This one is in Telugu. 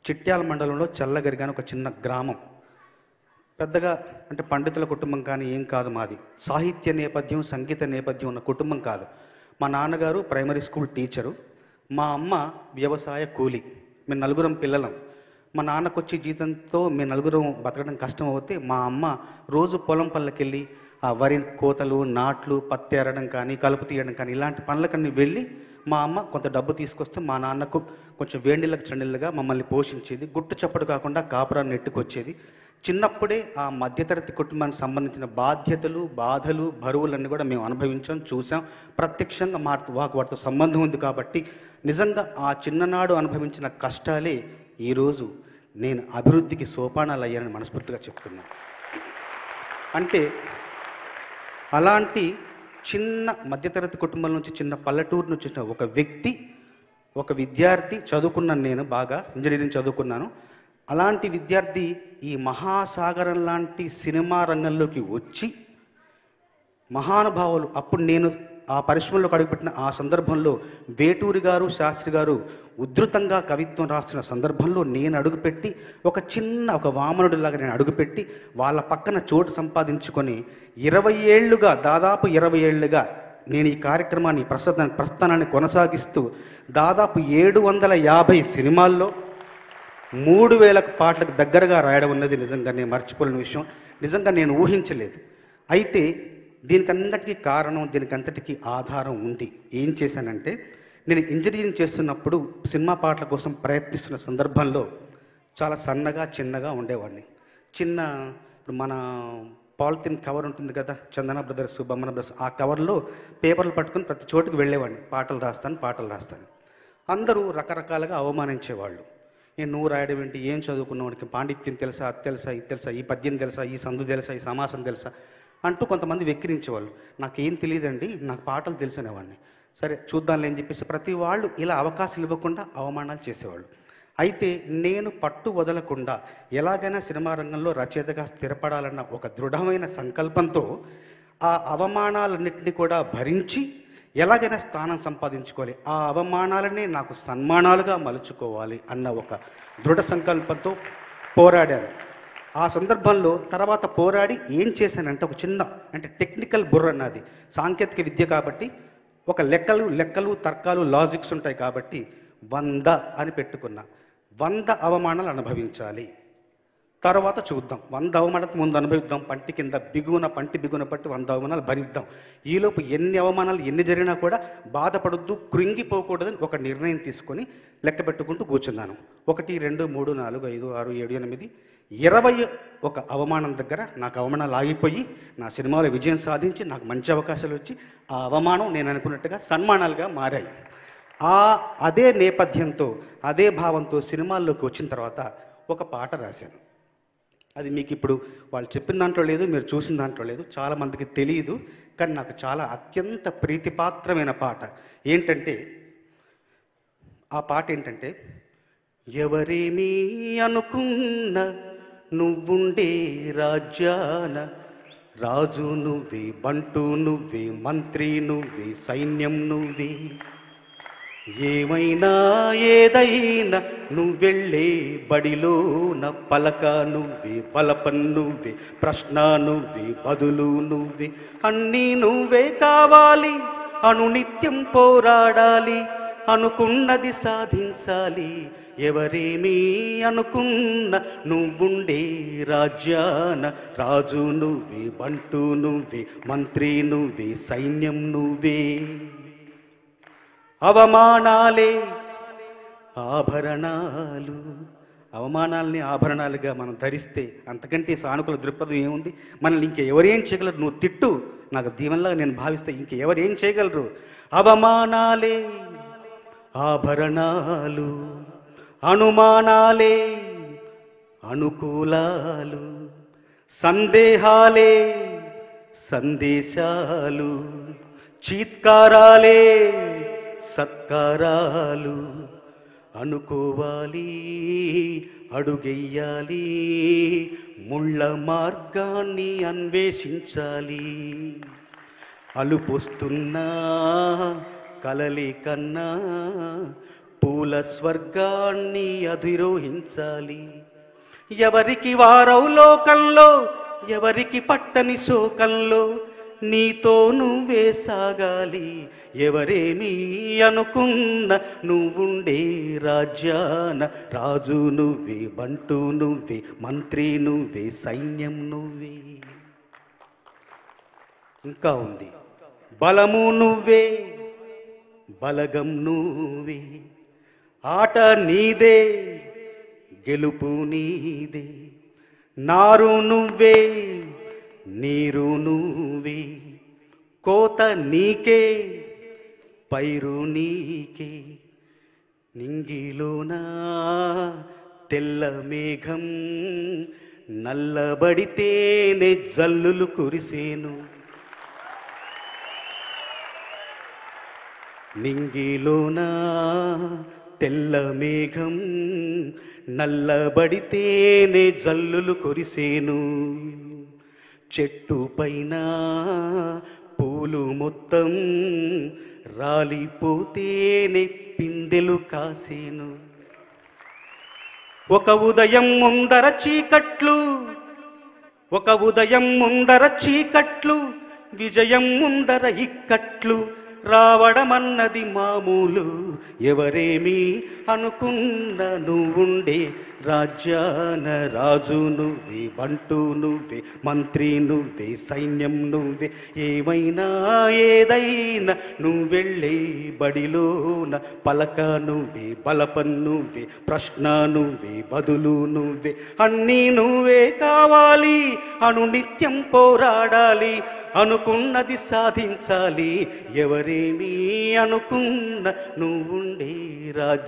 చిట్యాల మండలంలో చల్లగరిగాని ఒక చిన్న గ్రామం. పెద్దగా అంటే పండితుల కుటుంబం కానీ ఏం కాదు మాది. సాహిత్య నేపథ్యం, సంగీత నేపథ్యం ఉన్న కుటుంబం కాదు. మా నాన్నగారు ప్రైమరీ స్కూల్ టీచరు, మా అమ్మ వ్యవసాయ కూలి. మేము నలుగురం పిల్లలం. మా నాన్నకొచ్చి జీతంతో మేము నలుగురం బతకడం కష్టం అవుతే మా అమ్మ రోజు పొలం పళ్ళకెళ్ళి ఆ వరి కోతలు, నాట్లు, పత్తి ఏరడం కానీ, కలుపు తీయడం కానీ ఇలాంటి పనులకన్నీ వెళ్ళి మా అమ్మ కొంత డబ్బు తీసుకొస్తే మా నాన్నకు కొంచెం వేడిళ్ళకి చండిళ్ళగా మమ్మల్ని పోషించేది. గుట్టు చప్పుడు కాకుండా కాపురాన్ని నెట్టుకొచ్చేది. చిన్నప్పుడే ఆ మధ్యతరగతి కుటుంబానికి సంబంధించిన బాధ్యతలు, బాధలు, బరువులన్నీ కూడా మేము అనుభవించాం, చూసాం. ప్రత్యక్షంగా వాటితో సంబంధం ఉంది కాబట్టి నిజంగా ఆ చిన్ననాడు అనుభవించిన కష్టాలే ఈరోజు నేను అభివృద్ధికి సోపానాలు అయ్యానని మనస్ఫూర్తిగా చెప్తున్నాను. అంటే అలాంటి చిన్న మధ్యతరగతి కుటుంబం నుంచి, చిన్న పల్లెటూరు నుంచి వచ్చిన ఒక వ్యక్తి, ఒక విద్యార్థి, చదువుకున్నాను, నేను బాగా ఇంజనీరింగ్ చదువుకున్నాను. అలాంటి విద్యార్థి ఈ మహాసాగరం లాంటి సినిమా రంగంలోకి వచ్చి మహానుభావులు, అప్పుడు నేను ఆ పరిశ్రమలో అడుగుపెట్టిన ఆ సందర్భంలో వేటూరి గారు, శాస్త్రి గారు ఉధృతంగా కవిత్వం రాస్తున్న సందర్భంలో నేను అడుగుపెట్టి ఒక వామనుడిలాగా నేను అడుగుపెట్టి వాళ్ళ పక్కన చోటు సంపాదించుకొని 20 ఏళ్ళుగా, దాదాపు 20 ఏళ్ళుగా నేను ఈ కార్యక్రమాన్ని ప్రస్థానాన్ని కొనసాగిస్తూ దాదాపు 750 సినిమాల్లో 3000 పాటలకు దగ్గరగా రాయడం ఉన్నది నిజంగా నేను మర్చిపోలేని విషయం. నిజంగా నేను ఊహించలేదు. అయితే దీనికంతటికీ కారణం, దీనికంతటికీ ఆధారం ఉంది. ఏం చేశానంటే, నేను ఇంజనీరింగ్ చేస్తున్నప్పుడు సినిమా పాటల కోసం ప్రయత్నిస్తున్న సందర్భంలో చాలా సన్నగా, చిన్నగా ఉండేవాడిని. ఇప్పుడు మన పాలిథిన్ కవర్ ఉంటుంది కదా, చందన బ్రదర్స్, బొమ్మన బ్రదర్స్, ఆ కవర్లో పేపర్లు పట్టుకుని ప్రతి చోటుకు వెళ్ళేవాడిని. పాటలు రాస్తాను. అందరూ రకరకాలుగా అవమానించేవాళ్ళు. నువ్వు రాయడం ఏంటి, ఏం చదువుకున్నవాడికి పాండిత్యం తెలుసా, అది తెలుసా, ఇది తెలుసా, ఈ పద్యం తెలుసా, ఈ సందు తెలుసా, ఈ సమాసం తెలుసా అంటూ కొంతమంది వెక్కిరించేవాళ్ళు. నాకేం తెలియదండి, నాకు పాటలు తెలిసినేవాడిని. సరే చూద్దాంలే అని చెప్పేసి ప్రతి వాళ్ళు ఇలా అవకాశాలు ఇవ్వకుండా అవమానాలు చేసేవాళ్ళు. అయితే నేను పట్టు వదలకుండా ఎలాగైనా సినిమా రంగంలో రచయితగా స్థిరపడాలన్న ఒక దృఢమైన సంకల్పంతో ఆ అవమానాలన్నింటినీ కూడా భరించి ఎలాగైనా స్థానం సంపాదించుకోవాలి, ఆ అవమానాలనే నాకు సన్మానాలుగా మలుచుకోవాలి అన్న ఒక దృఢ సంకల్పంతో పోరాడాను. ఆ సందర్భంలో తర్వాత పోరాడి ఏం చేశానంటే, ఒక చిన్న టెక్నికల్ బుర్ర అన్నది, సాంకేతిక విద్య కాబట్టి ఒక లెక్కలు తర్కాలు లాజిక్స్ ఉంటాయి కాబట్టి 100 అని పెట్టుకున్నా. 100 అవమానాలు అనుభవించాలి, తర్వాత చూద్దాం. 100 అవమానాలకు ముందు అనుభవిద్దాం, పంటి బిగున పట్టి 100 అవమానాలు భరిద్దాం. ఈలోపు ఎన్ని అవమానాలు ఎన్ని జరిగినా కూడా బాధపడొద్దు, కృంగిపోకూడదని ఒక నిర్ణయం తీసుకొని లెక్క పెట్టుకుంటూ కూర్చున్నాను. 1 2 3 4 5 6 7 8 21 అవమానం దగ్గర నాకు అవమానాలు ఆగిపోయి నా సినిమాలో విజయం సాధించి నాకు మంచి అవకాశాలు వచ్చి ఆ అవమానం నేను అనుకున్నట్టుగా సన్మానాలుగా మారాయి. అదే నేపథ్యంతో, అదే భావంతో సినిమాల్లోకి వచ్చిన తర్వాత ఒక పాట రాశాను. అది మీకు ఇప్పుడు వాళ్ళు చెప్పిన దాంట్లో లేదు, మీరు చూసిన దాంట్లో లేదు, చాలామందికి తెలియదు. కానీ నాకు చాలా అత్యంత ప్రీతిపాత్రమైన పాట. ఆ పాట ఏంటంటే, ఎవరేమీ అనుకున్న నువ్వుండే రాజ్యాన రాజు నువ్వే, బంటు నువ్వే, మంత్రి నువ్వే, సైన్యం నువ్వే, ఏమైనా ఏదైనా నువ్వెళ్ళే బడిలోన పలక నువ్వే, పలపన్ నువ్వే, ప్రశ్న నువ్వే, బదులు నువ్వే, అన్నీ నువ్వే కావాలి, అనునిత్యం పోరాడాలి, అనుకున్నది సాధించాలి, ఎవరేమీ అనుకున్న నువ్వుండే రాజ్యాన రాజు నువ్వే, బంటు నువ్వే, మంత్రి నువ్వే, సైన్యం నువ్వే, అవమానాలే ఆభరణాలు. అవమానాలని ఆభరణాలుగా మనం ధరిస్తే అంతకంటే సానుకూల దృక్పథం ఏముంది? మనల్ని ఇంకెవరేం చేయగలరు? నువ్వు తిట్టు, నాకు దీవెనలాగా నేను భావిస్తే ఇంకెవరేం చేయగలరు? అవమానాలే ఆభరణాలు, అనుమానాలే అనుకూలాలు, సందేహాలే సందేశాలు, చీత్కారాలే సత్కారాలు, అనుకోవాలి అడుగెయ్యాలి, ముళ్ళ మార్గాన్ని అన్వేషించాలి, అలుపొస్తున్నా కలలి కన్నా పూల స్వర్గాన్ని అధిరోహించాలి. ఎవరికి వారవు లోకంలో, ఎవరికి పట్టని శోకంలో, నీతో నువ్వే సాగాలి. ఎవరేమీ అనుకున్న నువ్వుండే రాజ్యాన రాజు నువ్వే, బంటు నువ్వే, మంత్రి నువ్వే, సైన్యం నువ్వే. ఇంకా ఉంది. బలము నువ్వే, బలగం నువ్వే, ఆట నీదే, గెలుపు నీదే. నారు నువ్వే, నీరు నువ్వే, కోత నీకే, పైరు నీకే. నింగిలోనా తెల్ల మేఘం నల్లబడితేనే జల్లులు కురిసేను. నింగిలోనా తెల్ల మేఘం నల్లబడితేనే జల్లులు కురిసేను. చెట్టు పైన పూలు మొత్తం రాలిపోతేనే పిందెలు కాసేను. ఒక ఉదయం ముందర చీకట్లు, ఒక ఉదయం ముందర చీకట్లు, విజయం ముందర ఇక్కట్లు. రావడమన్నది మామూలు, ఎవరేమీ అనుకున్న నువ్వుండే రాజ్యాన రాజు నువ్వే, బంటు నువ్వే, మంత్రి నువ్వే, సైన్యం నువ్వే. ఏమైనా ఏదైనా నువ్వెళ్ళే బడిలోన పలక నువ్వే, బలపం నువ్వే, ప్రశ్న నువ్వే, బదులు నువ్వే. అన్నీ నువ్వే కావాలి, అనునిత్యం పోరాడాలి, అనుకున్నది సాధించాలి. ఎవరేమీ అనుకున్న నువ్వుండే రాజ్యం.